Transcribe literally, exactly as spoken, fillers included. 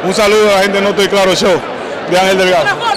Un saludo a la gente de No Estoy Claro Show de Ángel Delgado.